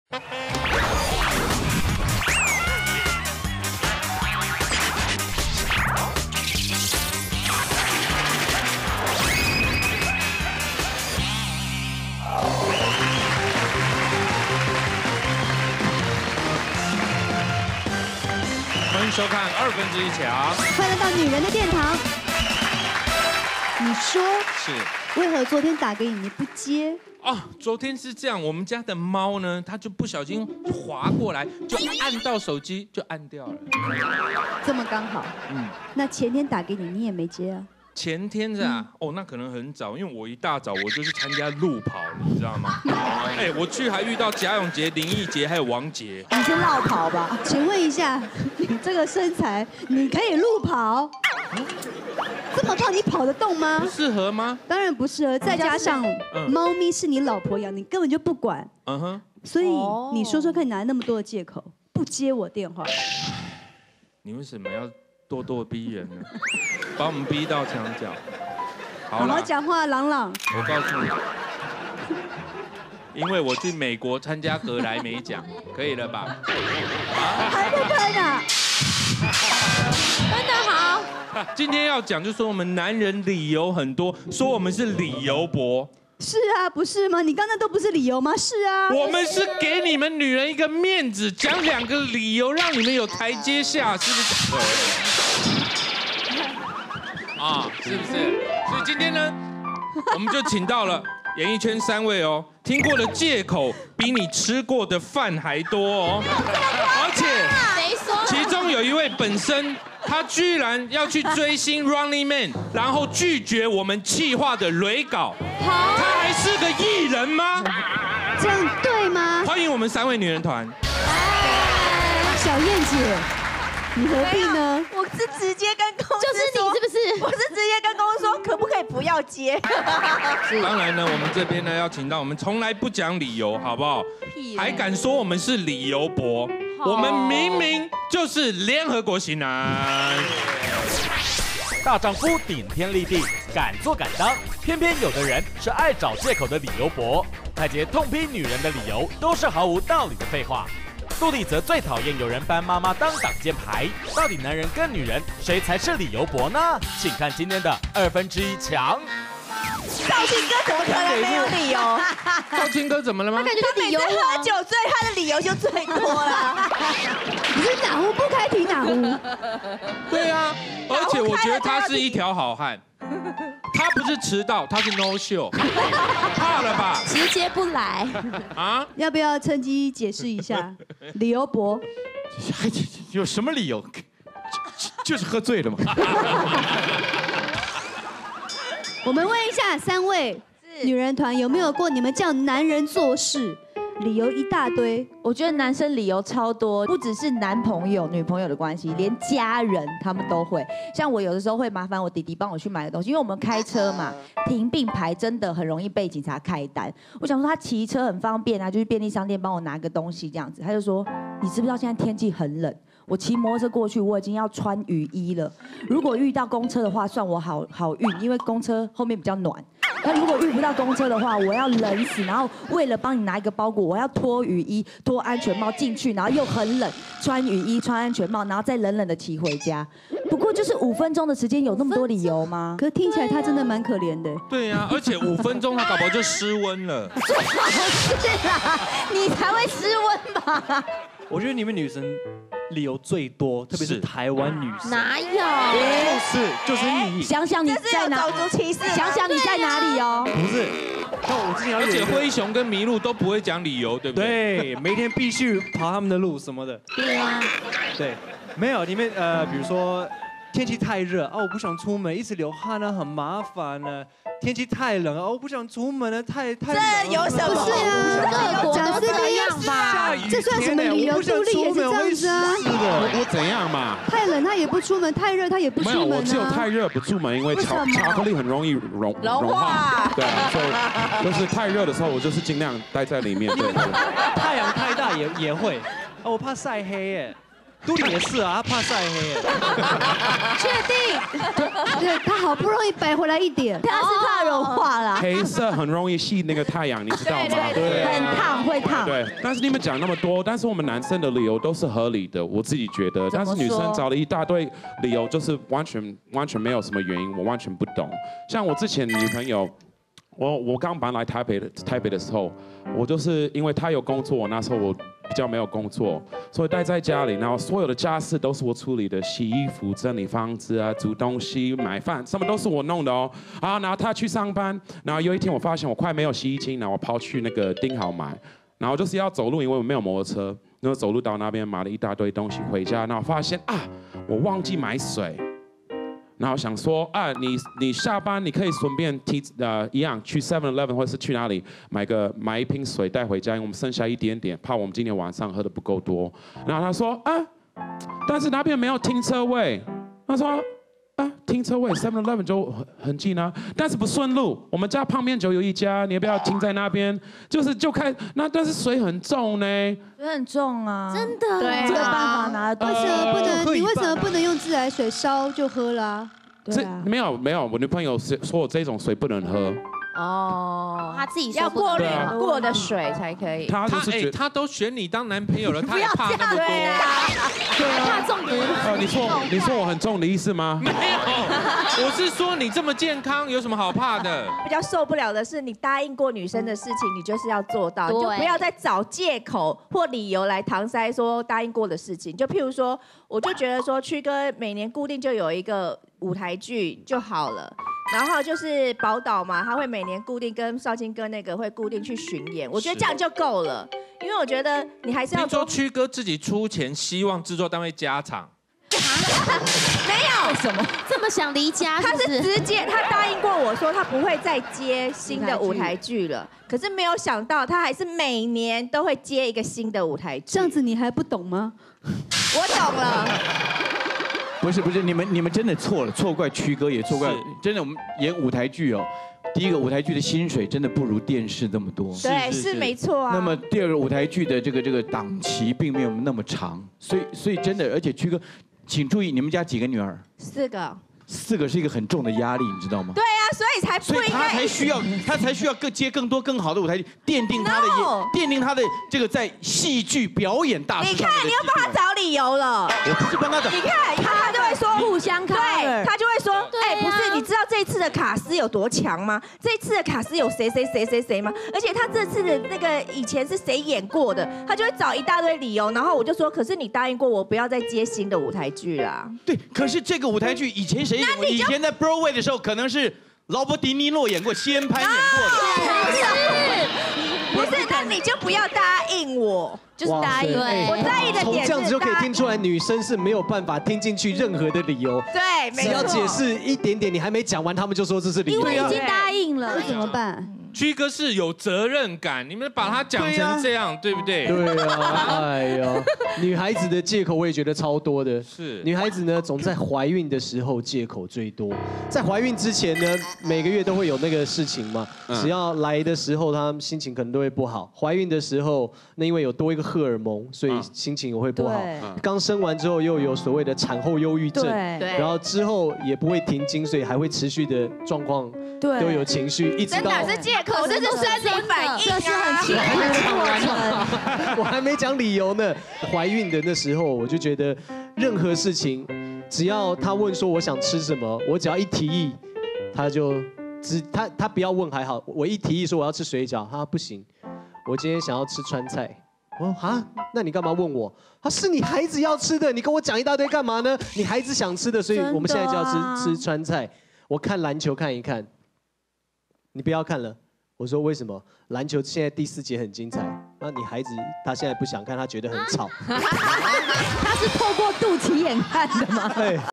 欢迎收看1/2强， 欢迎来到女人的殿堂。你说是为何昨天打给你你不接？ 昨天是这样，我们家的猫呢，它就不小心滑过来，就按到手机就按掉了。 这么刚好。那前天打给你，你也没接啊？ 前天是啊，那可能很早，因为我一大早我就去参加路跑，你知道吗？我去还遇到贾永杰、林奕杰还有王杰。 你是绕跑吧？请问一下，你这个身材，你可以路跑？这么胖，你跑得动吗？ 不适合吗？ 当然不适合，再加上猫咪是你老婆养，你根本就不管。所以你说说看，你拿那么多的借口不接我电话？ 你为什么要咄咄逼人呢？把我们逼到墙角。 好好讲话，朗朗。 我告诉你，因为我去美国参加格莱美奖，可以了吧？ 还不喷啊？ 喷得好。 今天要讲，就说我们男人理由很多，说我们是理由伯。 是啊，不是吗？你刚才都不是理由吗？是啊。 我们是给你们女人一个面子，讲2个理由，让你们有台阶下，是不是？是不是？所以今天呢，我们就请到了演艺圈3位哦，听过的借口比你吃过的饭还多哦，而且其中有一位本身他居然要去追星 Running Man， 然后拒绝我们企划的蕊稿，他还是个艺人吗？ 这样对吗？ 欢迎我们3位女人团。 小燕姐。你何必呢？ 我是直接跟公司就是你是不是？ 我是直接跟公司说，可不可以不要接？ 当然呢，我们这边呢要请到我们从来不讲理由，好不好？还敢说我们是理由伯？我们明明就是联合国型男。 大丈夫顶天立地，敢做敢当，偏偏有的人是爱找借口的理由伯。太杰痛批女人的理由都是毫无道理的废话。杜丽则最讨厌有人搬妈妈当挡箭牌，到底男人跟女人谁才是理由伯呢？请看今天的1/2强。 少卿哥怎么可能没有理由？ 少卿哥怎么了吗？ 他感觉是理由喝酒醉，他的理由就最多了。 你是哪壶不开提哪壶？ 对啊，而且我觉得他是一条好汉。他不是迟到，他是 no show， 怕了吧？ 直接不来啊？ 要不要趁机解释一下理由伯？ 有什么理由？就是喝醉了嘛。 我们问一下3位女人团有没有过你们叫男人做事，理由一大堆？ 我觉得男生理由超多，不只是男朋友、女朋友的关系，连家人他们都会。像我有的时候会麻烦我弟弟帮我去买的东西，因为我们开车嘛，停并排真的很容易被警察开单。我想说他骑车很方便啊，就去便利商店帮我拿个东西这样子。他就说：“你知不知道现在天气很冷？我骑摩托车过去，我已经要穿雨衣了。如果遇到公车的话，算我好运，因为公车后面比较暖。那如果遇不到公车的话，我要冷死。然后为了帮你拿一个包裹，我要脱雨衣、脱安全帽进去，然后又很冷，穿雨衣、穿安全帽，然后再冷冷的骑回家。不过就是5分钟的时间，有那么多理由吗？ 可听起来他真的蛮可怜的。 对呀，而且5分钟他搞不好就失温了。 是啦，你才会失温吧？ 我觉得你们女生理由最多，特别是台湾女生。 哪有？ 就是你。 想想你在哪？种族歧视。想想你在哪里哦？ 不是，像我之前而且灰熊跟麋鹿都不会讲理由，对不对？ 对，每天必须跑他们的路什么的。 对啊。 对，没有你们比如说天气太热我不想出门，一直流汗呢，很麻烦呢。天气太冷我不想出门了，太冷。这有什么？ 不是啊， 各国都这样吧？ 这算什么理由？杜丽也是这样子啊。 是的，我怎样嘛？ 太冷他也不出门，太热他也不出门。 没有，我只有太热不出门，因为巧克力很容易融化。对啊，所以就是太热的时候，我就是尽量待在里面。对。 太阳太大也会我怕晒黑耶。 都灵也是啊，他怕晒黑。 确定？对，他好不容易白回来一点， 他是怕融化啦， 黑色很容易吸那个太阳，你知道吗？ 对，很烫，会烫。 对，但是你们讲那么多，但是我们男生的理由都是合理的，我自己觉得。但是女生找了一大堆理由，就是完全没有什么原因，我完全不懂。像我之前女朋友。我刚搬来台北的时候，我就是因为他有工作，那时候我比较没有工作，所以待在家里，然后所有的家事都是我处理的，洗衣服、整理房子啊、煮东西、买饭，什么都是我弄的哦。然后他去上班，然后有一天我发现我快没有洗衣机，然后我跑去那个丁好买，然后就是要走路，因为我没有摩托车，然后走路到那边买了一大堆东西回家，然后发现我忘记买水。然后想说你下班你可以顺便一样去 7-Eleven 或者是去哪里买一瓶水带回家，因为我们剩下一点点，怕我们今天晚上喝的不够多。然后他说但是那边没有停车位。他说停车位 7-Eleven 就很近啊，但是不顺路，我们家旁边就有一家，你要不要停在那边？但是水很重呢， 水很重啊， 真的， 对，这个办法拿得为什么不能？你为什么不能用自来水烧就喝啦？ 对啊， 没有，我女朋友说我这种水不能喝。 哦，他自己要过滤过的水才可以。 他都选你当男朋友了，他还怕那么多？ 对啊，怕重点。 你说我很重的意思吗？ 没有，我是说你这么健康，有什么好怕的？ 比较受不了的是，你答应过女生的事情，你就是要做到，就不要再找借口或理由来搪塞说答应过的事情。就譬如说，我就觉得说，曲哥每年固定就有一个舞台剧就好了。然后就是宝岛嘛，他会每年固定跟少卿哥那个会固定去巡演，我觉得这样就够了，因为我觉得你还是要。 听说曲哥自己出钱，希望制作单位加场。 没有， 什么这么想离家？ 他是直接，他答应过我说他不会再接新的舞台剧了，可是没有想到他还是每年都会接一个新的舞台剧。 这样子你还不懂吗？ 我懂了。 不是，你们真的错了，错怪曲哥也错怪，真的我们演舞台剧哦，第一个舞台剧的薪水真的不如电视那么多， 对，是没错啊。 那么第二个舞台剧的这个档期并没有那么长，所以真的，而且曲哥，请注意，你们家几个女儿 ？4个。 4个是一个很重的压力，你知道吗？ 对啊，所以才不应该。 他才需要接更多更好的舞台剧，奠定他的这个在戏剧表演大师。 你看，你又帮他找理由了。 我不是帮他找。 你看，他就会说互相看， 对，他就会说，不是，你知道这次的卡司有多强吗？这次的卡司有谁吗？而且他这次的那个以前是谁演过的，他就会找一大堆理由。然后我就说，可是你答应过我不要再接新的舞台剧啦。 对，可是这个舞台剧以前谁？以前在 Broadway 的时候，可能是劳勃迪尼诺演过，西恩潘演过的。 不是，那你就不要答应我，就是答应。我在意的点是， 从这样子就可以听出来，女生是没有办法听进去任何的理由。 对， 只要解释一点点，你还没讲完，他们就说这是理由。 因为已经答应了，那怎么办？ 曲哥是有责任感，你们把他讲成这样，对不对？ 对啊，哎呀，女孩子的借口我也觉得超多的。 是， 女孩子呢，总在怀孕的时候借口最多。在怀孕之前呢，每个月都会有那个事情嘛，只要来的时候，她心情可能都会不好。怀孕的时候，那因为有多一个荷尔蒙，所以心情也会不好。刚生完之后又有所谓的产后忧郁症，然后之后也不会停经，所以还会持续的状况。都有情绪，一直到真的是借口，这是生理反应， 这是很奇怪的过程。 我还没讲理由呢。怀孕的那时候，我就觉得任何事情，只要他问说我想吃什么，我只要一提议，他不要问还好，我一提议说我要吃水饺，他不行，我今天想要吃川菜。我说啊，那你干嘛问我？是你孩子要吃的，你跟我讲一大堆干嘛呢？你孩子想吃的，所以我们现在就要吃川菜。我看篮球看一看。你不要看了，我说为什么？篮球现在第4节很精彩，那你孩子他现在不想看，他觉得很吵。 他是透过肚脐眼看的吗？ 对。